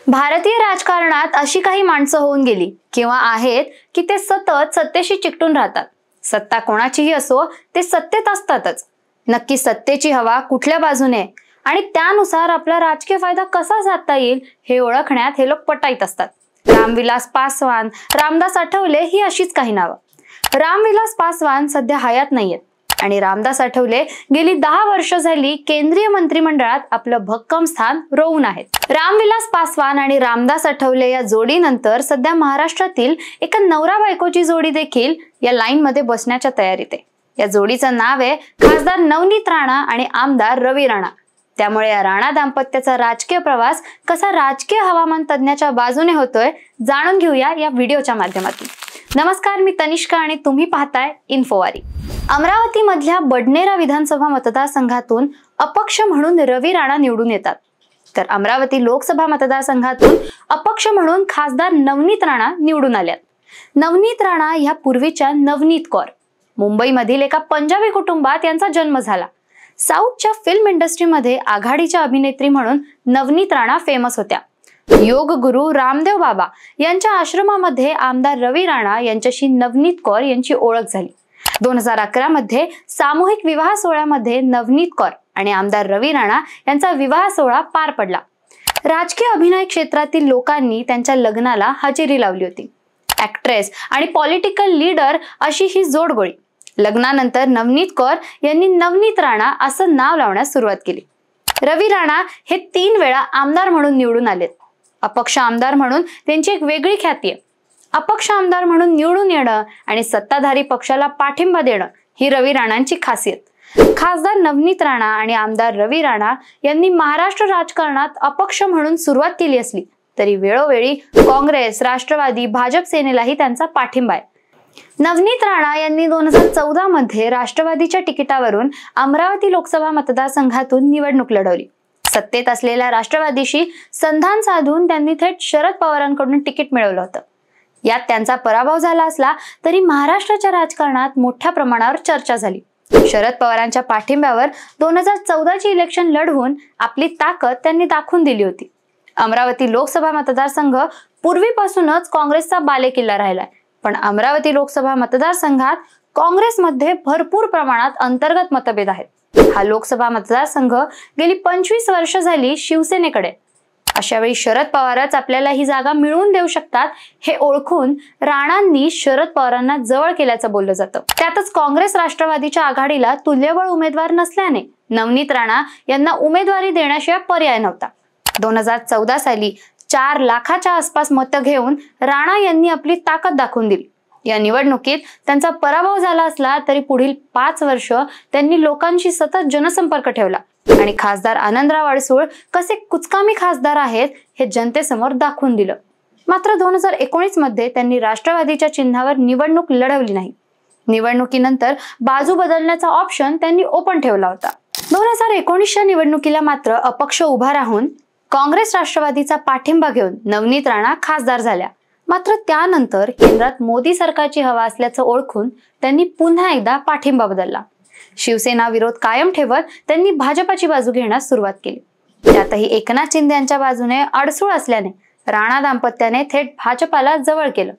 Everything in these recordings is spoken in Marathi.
भारतीय राजकारणात अशी काही माणसं होऊन गेली किंवा आहेत की ते सतत सत्तेशी चिकटून राहतात। सत्ता कोणाचीही असो, ते सत्तेत असतातच। नक्की सत्तेची हवा कुठल्या बाजूने आणि त्यानुसार आपला राजकीय फायदा कसा साधता येईल हे ओळखण्यात हे लोक पटाईत असतात। रामविलास पासवान, रामदास आठवले ही अशीच काही नावं। रामविलास पासवान सध्या हयात नाहीयेत आणि रामदास आठवले गेली 10 वर्ष झाली केंद्रीय मंत्रिमंडळात आपलं भक्कम स्थान रोवून आहेत। रामविलास पासवान आणि रामदास आठवले या जोडीनंतर सध्या महाराष्ट्रातील एका नवरा बायकोची जोडी देखील या लाईन मध्ये बसण्याच्या तयारीत आहे। या जोडीचं नाव आहे खासदार नवनीत राणा आणि आमदार रवी राणा। त्यामुळे या राणा दाम्पत्याचा राजकीय प्रवास कसा राजकीय हवामान तज्ञाच्या बाजूने होतोय जाणून घेऊया या व्हिडिओच्या माध्यमातून। नमस्कार, मी तनिष्का आणि तुम्ही पाहताय इन्फोवारी। अमरावती मधल्या बडनेरा विधानसभा मतदारसंघातून अपक्ष म्हणून रवी राणा निवडून येतात, तर अमरावती लोकसभा मतदारसंघातून अपक्ष म्हणून खासदार नवनीत राणा निवडून आल्यात। नवनीत राणा ह्या पूर्वीच्या नवनीत कौर। मुंबईमधील एका पंजाबी कुटुंबात यांचा जन्म झाला। साऊथच्या फिल्म इंडस्ट्रीमध्ये आघाडीच्या अभिनेत्री म्हणून नवनीत राणा फेमस होत्या। योग गुरु रामदेव बाबा यांच्या आश्रमामध्ये आमदार रवी राणा यांच्याशी नवनीत कौर यांची ओळख झाली। 2011 मध्ये सामूहिक विवाह सोहळ्यामध्ये नवनीत कौर आणि आमदार रवी राणा यांचा विवाह सोहळा पार पडला। राजकीय अभिनय क्षेत्रातील लोकांनी त्यांच्या लग्नाला हजेरी लावली होती। ऍक्ट्रेस आणि पॉलिटिकल लीडर अशी ही जोडगोळी। लग्नानंतर नवनीत कौर यांनी नवनीत राणा असं नाव लावण्यास सुरुवात केली। रवी राणा हे 3 वेळा आमदार म्हणून निवडून आलेत। अपक्ष आमदार म्हणून त्यांची एक वेगळी ख्याती आहे। अपक्ष आमदार म्हणून निवडून येणं आणि सत्ताधारी पक्षाला पाठिंबा देणं ही रवी राणांची खासियत। खासदार नवनीत राणा आणि आमदार रवी राणा यांनी महाराष्ट्र राजकारणात अपक्ष म्हणून सुरुवात केली असली तरी वेळोवेळी काँग्रेस, राष्ट्रवादी, भाजप सेनेलाही त्यांचा पाठिंबा आहे। नवनीत राणा यांनी 2014 मध्ये राष्ट्रवादीच्या तिकिटावरून अमरावती लोकसभा मतदारसंघातून निवडणूक लढवली। सत्तेत असलेल्या राष्ट्रवादीशी संधान साधून त्यांनी थेट शरद पवारांकडून तिकीट मिळवलं होतं। यात त्यांचा पराभव झाला असला तरी महाराष्ट्राच्या राजकारणात मोठ्या प्रमाणावर चर्चा झाली। शरद पवारांच्या पाठिंब्यावर 2014 ची इलेक्शन लढवून आपली ताकद त्यांनी दाखवून दिली होती। अमरावती लोकसभा मतदारसंघ पूर्वीपासूनच काँग्रेसचा बालेकिल्ला राहिलाय, पण अमरावती लोकसभा मतदारसंघात काँग्रेसमध्ये भरपूर प्रमाणात अंतर्गत मतभेद आहेत। हा लोकसभा मतदारसंघ गेली 25 वर्ष झाली शिवसेनेकडे। अशा वेळी शरद पवारच आपल्याला ही जागा मिळवून देऊ शकतात हे ओळखून राणांनी शरद पवारांना जवळ केल्याचं बोललं जातं। त्यातच काँग्रेस राष्ट्रवादीच्या आघाडीला तुल्यबळ उमेदवार नसल्याने नवनीत राणा यांना उमेदवारी देण्याशिवाय पर्याय नव्हता। 2014 साली 4 लाखाच्या आसपास मतं घेऊन राणा यांनी आपली ताकद दाखवून दिली। या निवडणुकीत त्यांचा पराभव झाला असला तरी पुढील 5 वर्ष त्यांनी लोकांशी सतत जनसंपर्क ठेवला आणि खासदार आनंदराव अडसूळ कसे कुचकामी खासदार आहेत हे जनतेसमोर दाखवून दिलं। मात्र 2019 मध्ये त्यांनी राष्ट्रवादीच्या चिन्हावर निवडणूक लढवली नाही। निवडणुकीनंतर बाजू बदलण्याचा ऑप्शन त्यांनी ओपन ठेवला होता। 2019च्या निवडणुकीला मात्र अपक्ष उभा राहून काँग्रेस राष्ट्रवादीचा पाठिंबा घेऊन नवनीत राणा खासदार झाल्या। मात्र त्यानंतर केंद्रात मोदी सरकारची हवा असल्याचं ओळखून त्यांनी पुन्हा एकदा पाठिंबा बदलला। शिवसेना विरोध कायम ठेवत त्यांनी भाजपाची बाजू घेण्यास सुरुवात केली। त्यातही एकनाथ शिंदे यांच्या बाजूने अडसूळ असल्याने राणा दाम्पत्याने थेट भाजपाला जवळ केलं।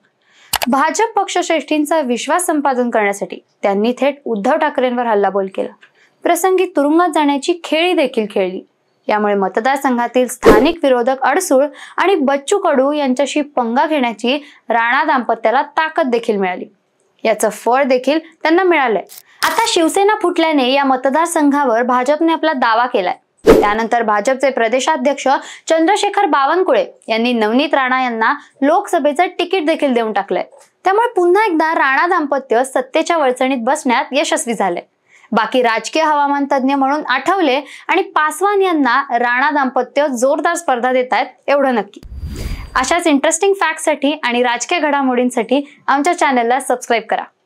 भाजप पक्षश्रेष्ठींचा विश्वास संपादन करण्यासाठी त्यांनी थेट उद्धव ठाकरेंवर हल्लाबोल केला। प्रसंगी तुरुंगात जाण्याची खेळी देखील खेळली। यामुळे मतदारसंघातील स्थानिक विरोधक अडसूळ आणि बच्चू कडू यांच्याशी पंगा घेण्याची राणा दाम्पत्याला ताकद देखील मिळाली। याचं फळ देखील त्यांना मिळालंय। आता शिवसेना फुटल्याने या मतदारसंघावर भाजपने आपला दावा केलाय। त्यानंतर भाजपचे प्रदेशाध्यक्ष चंद्रशेखर बावनकुळे यांनी नवनीत राणा यांना लोकसभेचं तिकीट देखील देऊन टाकलंय। त्यामुळे पुन्हा एकदा राणा दाम्पत्य सत्तेच्या वळचणीत बसण्यात यशस्वी झालंय। बाकी राजकीय हवामान तज्ञ म्हणून आठवले आणि पासवान यांना राणा दाम्पत्य जोरदार स्पर्धा देत आहेत एवढं नक्की। अशाच इंटरेस्टिंग फॅक्टसाठी आणि राजकीय घडामोडींसाठी आमच्या चॅनलला सबस्क्राईब करा।